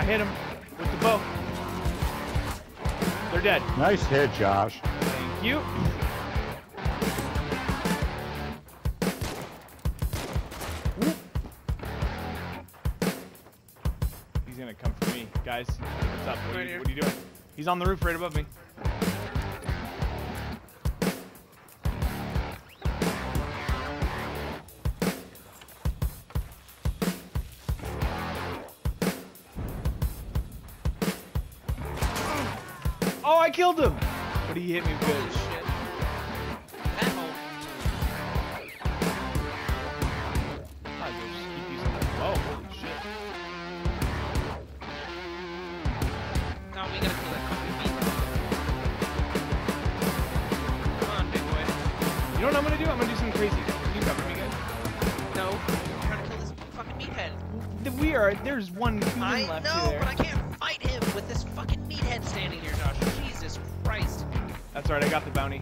hit him with the bow. They're dead. Nice hit, Josh. Thank you. Whoop. He's gonna come for me, guys. What's up? What are you doing? He's on the roof right above me. Oh, I killed him! But he hit me good. Holy shit. Ammo. I just keep using that. Oh, holy shit. No, we gotta kill that fucking meat. Come on, big boy. You know what I'm gonna do? I'm gonna do something crazy. Can you cover me, guys? No, I'm trying to kill this fucking meathead. There's one human I left know, there. but I can't fight him with this fucking meathead standing here, Josh. Jesus Christ. That's right, I got the bounty.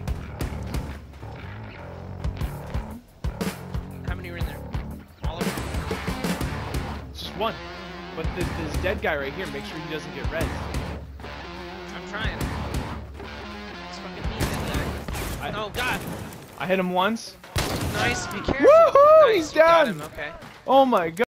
How many are in there? All of them? It's just one. But this dead guy right here, make sure he doesn't get red. I'm trying. This fucking meathead guy. Oh, God. I hit him once. Nice, be careful. Woohoo! Nice, He's you got down. him, okay. Oh my god.